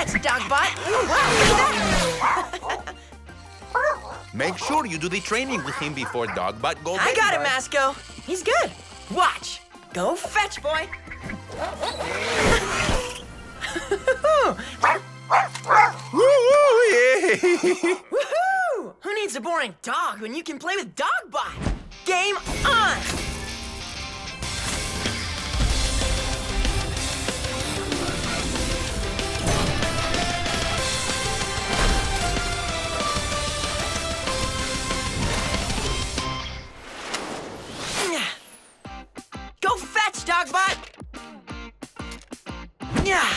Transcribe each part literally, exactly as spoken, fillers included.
Fetch, Dogbot! Wow, look at that! Make sure you do the training with him before Dogbot goes. I got it, Masco. He's good. Watch. Go fetch, boy. Woo-hoo, yeah. Woohoo! Who needs a boring dog when you can play with Dogbot? Game on! Go fetch, Dogbot! Yeah.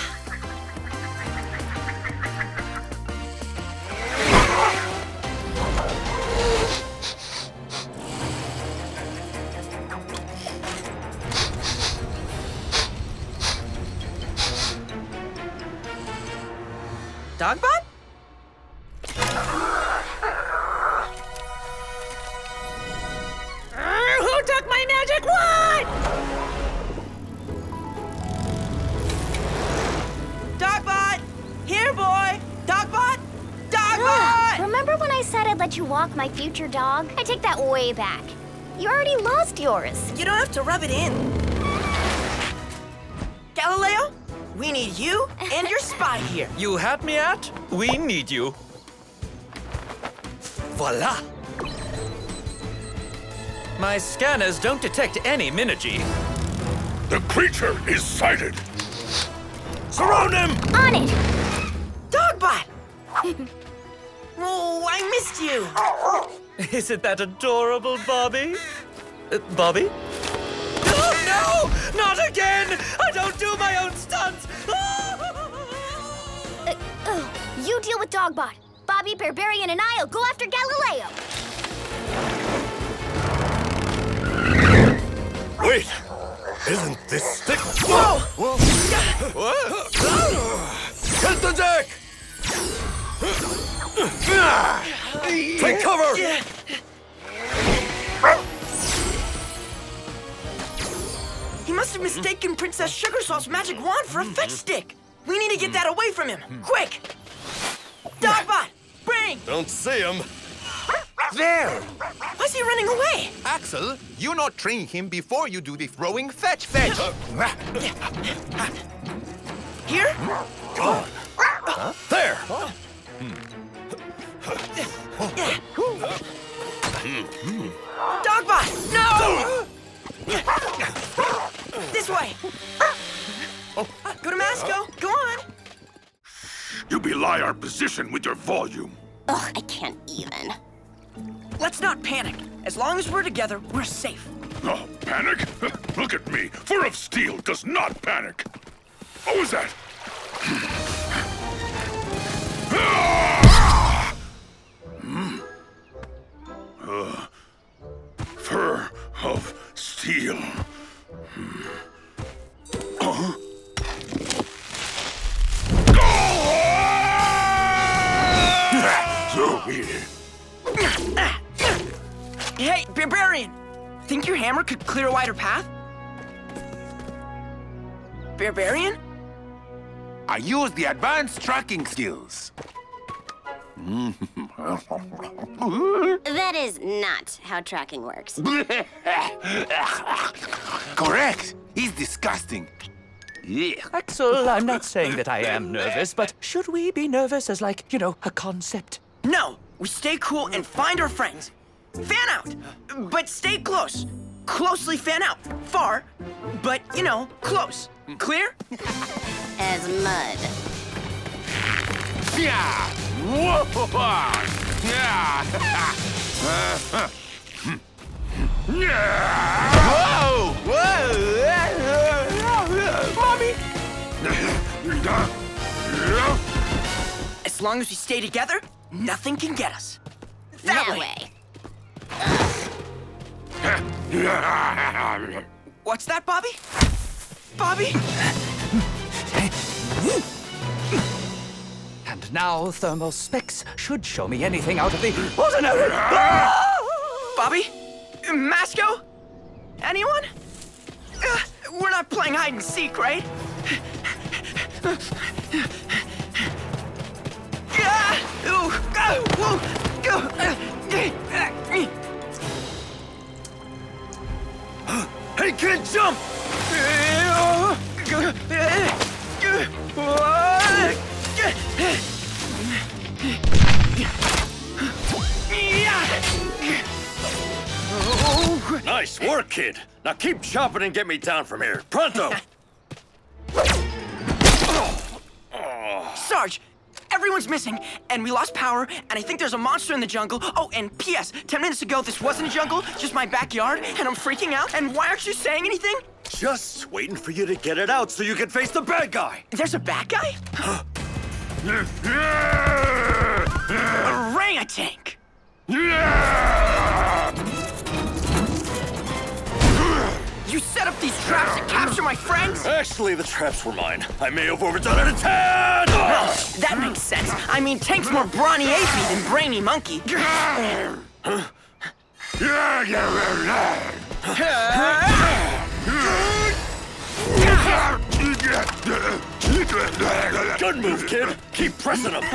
Dogbot? Uh, who took my magic wand? Dogbot! Here, boy! Dogbot! Dogbot! Remember when I said I'd let you walk my future dog? I take that way back. You already lost yours. You don't have to rub it in. Galileo, we need you and your spy here. You had me at? We need you. Voila! My scanners don't detect any Minigy. The creature is sighted. Surround him! On it! Dogbot! Oh, I missed you. Isn't that adorable, Bobby? Uh, Bobby? Oh, no! Not again! I don't do my own stunts! Uh, oh, you deal with Dogbot. Bobby, Barbarian, and I'll go after Galileo. Wait! Isn't this stick? Whoa! Whoa! Hit the deck! Take cover! He must have mistaken Princess Sugar Sauce's magic wand for a fetch stick. We need to get that away from him. Quick! Dogbot, bring! Don't see him. There! Why's he running away? Axel, you not train him before you do the throwing fetch fetch. Here? Huh? There! Dogbot, no! This way. Go to Masco. Go on. You belie our position with your volume. Ugh, I can't even. Let's not panic. As long as we're together, we're safe. Oh, panic? Look at me. Fur of Steel does not panic. What was that? Hmm? Uh, Fur of Steel. Hmm. Huh? Hey, Barbarian! Think your hammer could clear a wider path? Barbarian? I use the advanced tracking skills. That is not how tracking works. Correct. He's disgusting. Yeah. Axel, I'm not saying that I am nervous, but should we be nervous as, like, you know, a concept? No, we stay cool and find our friends. Fan out, but stay close. Closely fan out. Far, but, you know, close. Clear? As mud. Yeah. Whoa. Yeah. Whoa. Whoa. Mommy. As long as we stay together, nothing can get us. That, that way. What's that, Bobby? Bobby? And now thermal specs should show me anything out of the ordinary. Bobby? Masco? Anyone? Uh, we're not playing hide and seek, right? Hey, kid, jump! Nice work, kid. Now keep chopping and get me down from here. Pronto! Sarge, everyone's missing, and we lost power, and I think there's a monster in the jungle. Oh, and P S ten minutes ago, this wasn't a jungle, just my backyard, and I'm freaking out, and why aren't you saying anything? Just waiting for you to get it out so you can face the bad guy. There's a bad guy? Orangutan! You set up these traps to capture my friends? Actually, the traps were mine. I may have overdone it a tad! Well, that makes sense. I mean, Tank's more brawny apey than brainy monkey. Good move, kid. Keep pressing him.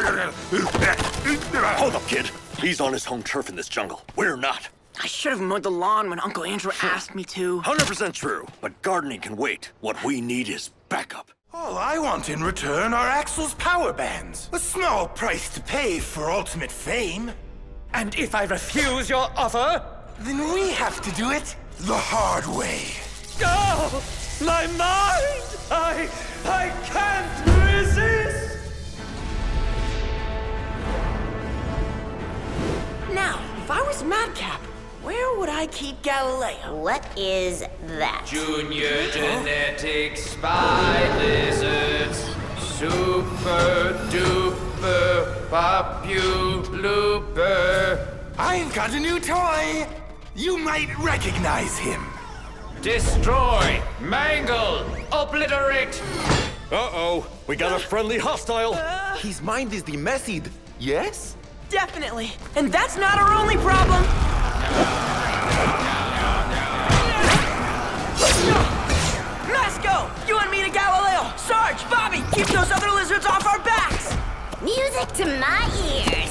Hold up, kid. He's on his home turf in this jungle. We're not. I should have mowed the lawn when Uncle Andrew asked me to. one hundred percent true, but gardening can wait. What we need is backup. All I want in return are Axel's power bands. A small price to pay for ultimate fame. And if I refuse your offer? Then we have to do it the hard way. Oh, my mind! I, I can't resist! Now, if I was Madcap, where would I keep Galileo? What is that? Junior genetic spy lizards, super duper populuper. I've got a new toy. You might recognize him. Destroy, mangle, obliterate. Uh-oh, we got a friendly hostile. His mind is demessied, yes? Definitely. And that's not our only problem. Masco, you and me to Galileo. Sarge, Bobby, keep those other lizards off our backs. Music to my ears.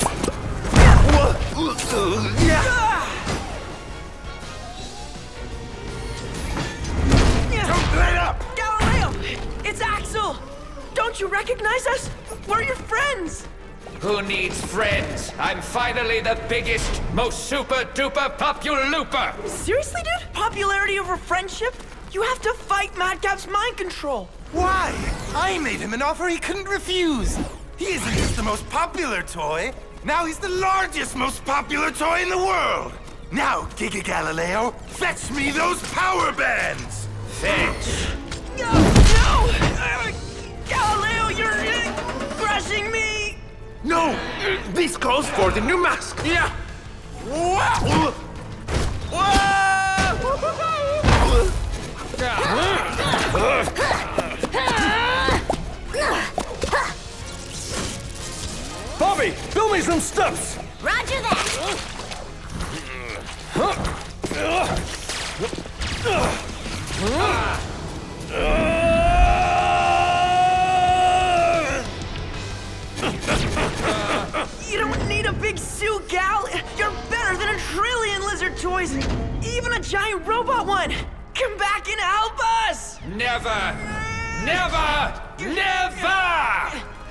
Don't let up! Galileo, it's Axel. Don't you recognize us? We're your friends. Who needs friends? I'm finally the biggest, most super duper populooper. Seriously, dude? Popularity over friendship? You have to fight Madcap's mind control. Why? I made him an offer he couldn't refuse. He isn't just the most popular toy. Now he's the largest, most popular toy in the world. Now, Giga Galileo, fetch me those power bands. Fetch. No, no! Uh, Galileo, you're uh, crushing me! No! uh, This calls for the new mask! Yeah! Whoa! Bobby, build me some steps! Roger that. You don't need a big suit, Gal. You're better than a trillion lizard toys. Even a giant robot one. Come back and help us! Never, never, never!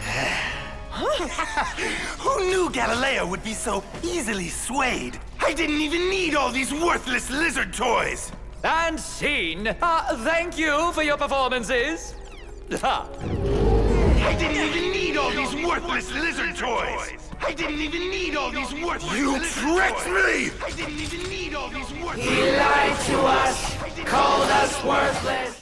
Who knew Galileo would be so easily swayed? I didn't even need all these worthless lizard toys. And scene. Uh, thank you for your performances. Ha. I didn't even need all these worthless lizard toys. I didn't even need all these worthless You lizard tricked toys. me! I didn't even need all these worthless. He lied to us, called us worthless.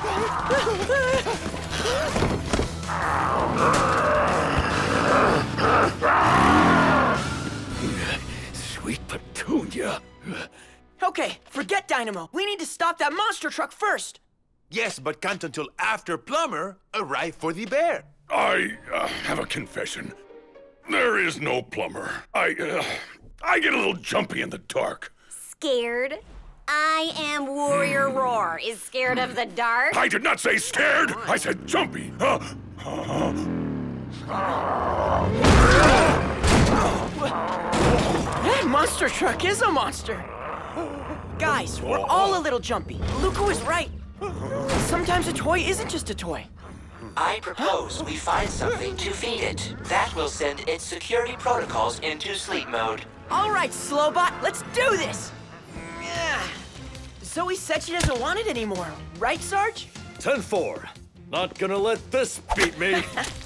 Sweet Petunia. Okay, forget Dynamo. We need to stop that monster truck first. Yes, but can't until after Plumber arrive for the bear. I uh, have a confession. There is no plumber. I, uh, I get a little jumpy in the dark. Scared? I am Warrior Roar. Is scared of the dark? I did not say scared. I said jumpy. Uh, uh, That monster truck is a monster. Guys, we're all a little jumpy. Luca was right. Sometimes a toy isn't just a toy. I propose we find something to feed it. That will send its security protocols into sleep mode. All right, Slowbot, let's do this. Yeah. Zoe said she doesn't want it anymore, right, Sarge? ten four. Not gonna let this beat me.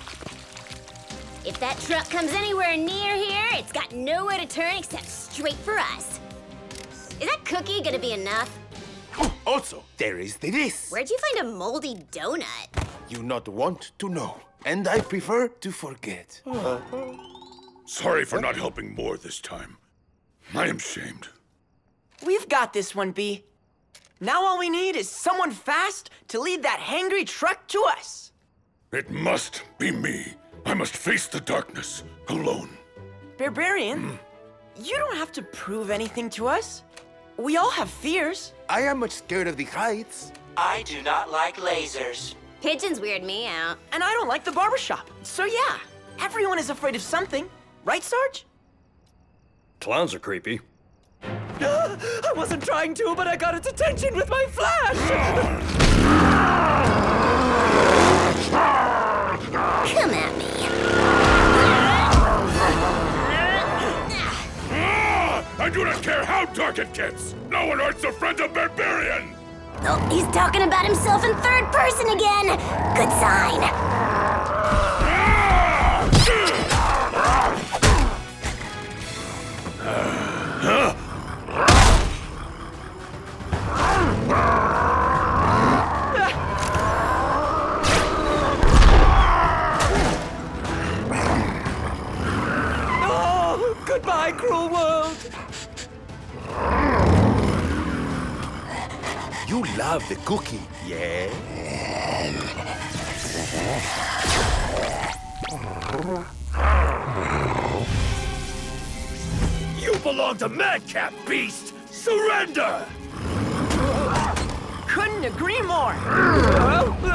If that truck comes anywhere near here, it's got nowhere to turn except straight for us. Is that cookie gonna be enough? Also, there is this. Where'd you find a moldy donut? You not want to know, and I prefer to forget. Uh, Sorry for not helping more this time. I am shamed. We've got this one, B. Now all we need is someone fast to lead that hangry truck to us. It must be me. I must face the darkness alone. Barbarian, Mm. you don't have to prove anything to us. We all have fears. I am much scared of the heights. I do not like lasers. Pigeons weird me out. And I don't like the barbershop. So yeah, everyone is afraid of something. Right, Sarge? Clowns are creepy. I wasn't trying to, but I got its attention with my flash! Come at me. Ah! I do not care how dark it gets. No one hurts a friend of Barbarian. Oh, he's talking about himself in third person again. Good sign. Huh? Oh, goodbye, cruel world! You love the cookie, yeah? You belong to Madcap, beast! Surrender! Couldn't agree more.